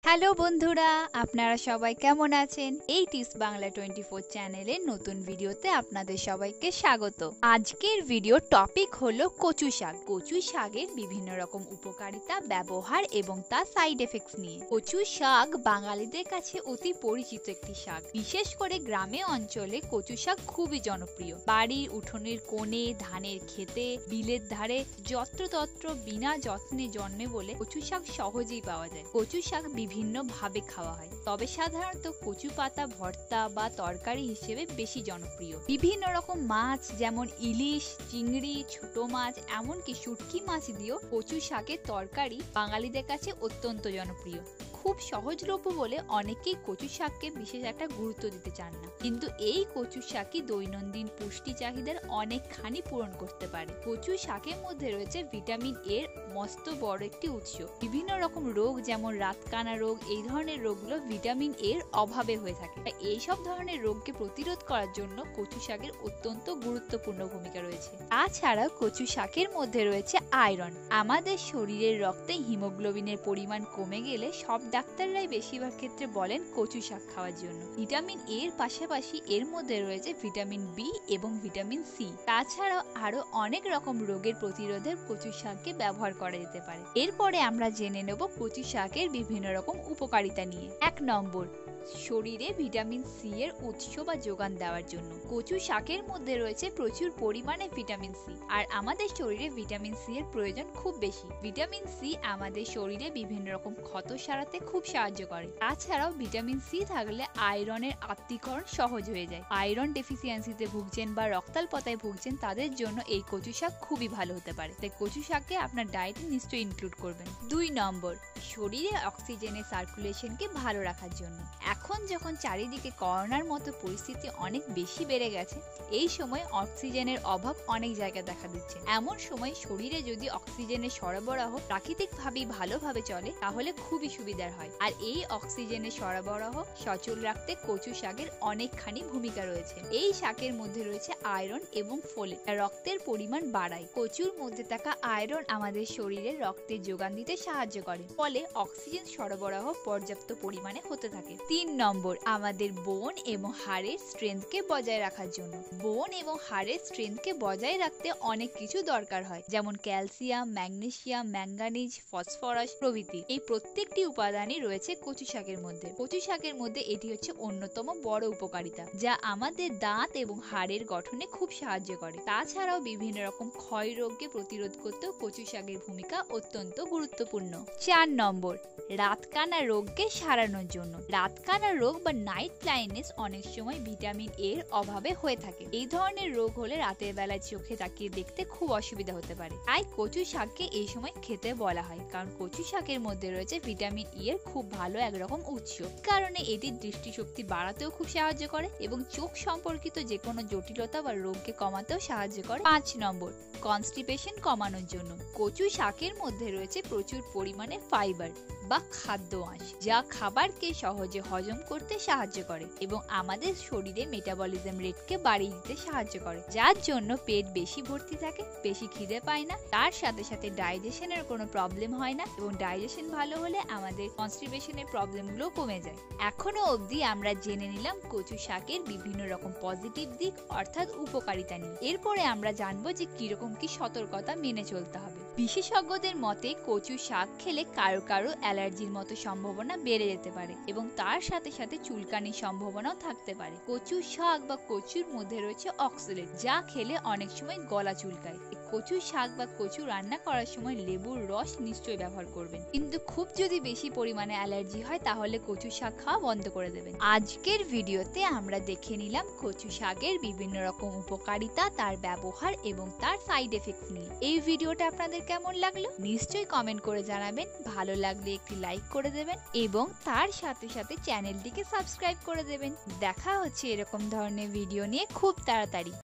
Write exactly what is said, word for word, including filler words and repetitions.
Hello বন্ধুরা, আপনারা সবাই কেমন আছেন? এই টিপস বাংলা টোয়েন্টি ফোর চ্যানেলের নতুন ভিডিওতে আপনাদের সবাইকে স্বাগত। আজকের ভিডিও টপিক হলো কচু শাক। কচু শাকের বিভিন্ন রকম উপকারিতা, ব্যবহার এবং তার সাইড এফেক্টস নিয়ে। কচু শাক বাঙালিদের কাছে অতি পরিচিত একটি শাক। বিশেষ করে গ্রামে অঞ্চলে কচু শাক খুবই জনপ্রিয়। বাড়ির উঠোনের কোণে, ধানের ক্ষেতে, বিলের ধারে যত্রতত্র বিনা যত্নে জন্মে বলে কচু শাক সহজেই পাওয়া যায়। কচু শাক বিভিন্ন ভাবে খাওয়া হয়, তবে সাধারণত কচু পাতা ভর্তা বা তরকারি হিসেবে বেশি জনপ্রিয়। বিভিন্ন রকম মাছ যেমন ইলিশ, চিংড়ি, ছোট মাছ, এমনকি শুটকি মাছ দিয়েও কচু শাকের তরকারি বাঙালিদের কাছে অত্যন্ত জনপ্রিয়। খুব সহজলভ্য বলে অনেকেই কচু শাককে বিশেষ একটা গুরুত্ব দিতে চান না, কিন্তু এই কচু শাকই দৈনন্দিন পুষ্টি চাহিদার অনেকখানি পূরণ করতে পারে। কচু শাকের মধ্যে রয়েছে ভিটামিন এর মস্ত বড় একটি উৎস। বিভিন্ন রকম রোগ যেমন রাতকানা রোগ, এই ধরনের রোগগুলো ভিটামিন এর অভাবে হয়ে থাকে। তাই এইসব ধরনের রোগকে প্রতিরোধ করার জন্য কচু শাকের অত্যন্ত গুরুত্বপূর্ণ ভূমিকা রয়েছে। তাছাড়া কচু শাকের মধ্যে রয়েছে আয়রন। আমাদের শরীরের রক্তে হিমোগ্লোবিনের পরিমাণ কমে গেলে সব ডাক্তাররাই বেশিরভাগ ক্ষেত্রে বলেন কচু শাক খাওয়ার জন্য। ভিটামিন এর পাশাপাশি এর মধ্যে রয়েছে ভিটামিন বি এবং ভিটামিন সি। তাছাড়াও আরো অনেক রকম রোগের প্রতিরোধে কচু শাককে ব্যবহার করা যেতে পারে। এরপরে আমরা জেনে নেব কচু শাকের বিভিন্ন রকম উপকারিতা নিয়ে। এক নম্বর, শরীরে ভিটামিন সি এর উৎস বা যোগান দেওয়ার জন্য। কচু শাকের মধ্যে রয়েছে প্রচুর পরিমাণে ভিটামিন সি, আর আমাদের শরীরে ভিটামিন সি এর প্রয়োজন খুব বেশি। ভিটামিন সি আমাদের শরীরে বিভিন্ন রকম ক্ষত সারাতে খুব সাহায্য করে। তাছাড়াও ভিটামিন সি থাকলে আয়রনের আত্তীকরণ সহজ হয়ে যায়। আয়রন ডেফিসিয়েন্সিতে ভুগছেন বা রক্তাল্পতায় ভুগছেন, তাদের জন্য এই কচু শাক খুবই ভালো হতে পারে। তাই কচু শাককে আপনার ডায়েটে নিশ্চয়ই ইনক্লুড করবেন। দুই নম্বর, শরীরে অক্সিজেনের সার্কুলেশনকে ভালো রাখার জন্য। এখন যখন চারিদিকে করোনার মতো পরিস্থিতি অনেক বেশি বেড়ে গেছে, এই সময় অক্সিজেনের অভাব অনেক জায়গায় দেখা দিচ্ছে। এমন সময় শরীরে যদি অক্সিজেনের সরবরাহ প্রাকৃতিকভাবেই ভালোভাবে চলে, তাহলে খুবই সুবিধার হয়। আর এই অক্সিজেনের সরবরাহ সচল রাখতে কচু শাকের অনেকখানি ভূমিকা রয়েছে। এই শাকের মধ্যে রয়েছে আয়রন এবং ফোলেট, রক্তের পরিমাণ বাড়ায়। কচুর মধ্যে থাকা আয়রন আমাদের শরীরে রক্তের যোগান দিতে সাহায্য করে, ফলে অক্সিজেন সরবরাহ পর্যাপ্ত পরিমাণে হতে থাকে। তিন নম্বর, আমাদের বোন এবং হাড়ের স্ট্রেংথকে বজায় রাখার জন্য। বোন এবং হাড়ের স্ট্রেংথকে বজায় রাখতে অনেক কিছু দরকার হয়, যেমন ক্যালসিয়াম, ম্যাগনেসিয়াম, ম্যাঙ্গানিজ, ফসফরাস প্রভৃতি। এই প্রত্যেকটি উপাদানই রয়েছে কচু শাকের মধ্যে। কচু শাকের মধ্যে এটি হচ্ছে অন্যতম বড় উপকারিতা, যা আমাদের দাঁত এবং হাড়ের গঠনে খুব সাহায্য করে। তাছাড়াও বিভিন্ন রকম ক্ষয় রোগকে প্রতিরোধ করতেও কচু শাকের ভূমিকা অত্যন্ত গুরুত্বপূর্ণ। চার নম্বর, রাতকানা রোগকে সারানোর জন্য। রাতকানা রোগ বা নাইট ব্লাইন্ডনেস অনেক সময় ভিটামিন এর অভাবে হয়ে থাকে। এই ধরনের রোগ হলে রাতের বেলায় চোখে তাকিয়ে দেখতে খুব অসুবিধা হতে পারে। তাই কচু শাককে এই সময় খেতে বলা হয়, কারণ কচু শাকের মধ্যে রয়েছে ভিটামিন ই এর খুব ভালো একরকম উৎস। কারণে এটি দৃষ্টিশক্তি বাড়াতেও খুব সাহায্য করে এবং চোখ সম্পর্কিত যে কোনো জটিলতা বা রোগকে কমাতেও সাহায্য করে। পাঁচ নম্বর, কনস্টিপেশন কমানোর জন্য। কচু শাকের মধ্যে রয়েছে প্রচুর পরিমাণে ফাইবার বা খাদ্য আঁশ, যা খাবারকে সহজে হজম করতে সাহায্য করে এবং আমাদের শরীরে মেটাবলিজম রেটকে বাড়িয়ে দিতে সাহায্য করে, যার জন্য পেট বেশি ভর্তি থাকে, বেশি খিদে পায় না, তার সাথে সাথে ডাইজেশনের কোনো প্রবলেম হয় না এবং ডাইজেশন ভালো হলে আমাদের কনস্টিপেশনের প্রবলেমগুলো কমে যায়। এখনো অবধি আমরা জেনে নিলাম কচু শাকের বিভিন্ন রকম পজিটিভ দিক অর্থাৎ উপকারিতা নিয়ে। এরপরে আমরা জানবো যে কিরকম কি সতর্কতা মেনে চলতে হবে। বিশেষজ্ঞদের মতে কচু শাক খেলে কারো কারো অ্যালার্জির মতো সম্ভাবনা বেড়ে যেতে পারে এবং তার সাথে সাথে চুলকানির সম্ভাবনাও থাকতে পারে। কচু শাক বা কচুর মধ্যে রয়েছে অক্সালেট, যা খেলে অনেক সময় গলা চুলকায়। কচু শাক বা কচু রান্না করার সময় লেবুর রস নিশ্চয়ই ব্যবহার করবেন, কিন্তু খুব যদি বেশি পরিমাণে অ্যালার্জি হয় তাহলে কচু শাক খাওয়া বন্ধ করে দেবেন। আজকের ভিডিওতে আমরা দেখে নিলাম কচু শাকের বিভিন্ন রকম উপকারিতা, তার ব্যবহার এবং তার সাইড এফেক্টস নিয়ে। এই ভিডিওটা আপনাদের কেমন লাগলো নিশ্চয়ই কমেন্ট করে জানাবেন। ভালো লাগলে একটি লাইক করে দেবেন এবং তার সাথে সাথে চ্যানেলটিকে সাবস্ক্রাইব করে দেবেন। দেখা হচ্ছে এরকম ধরনের ভিডিও নিয়ে খুব তাড়াতাড়ি।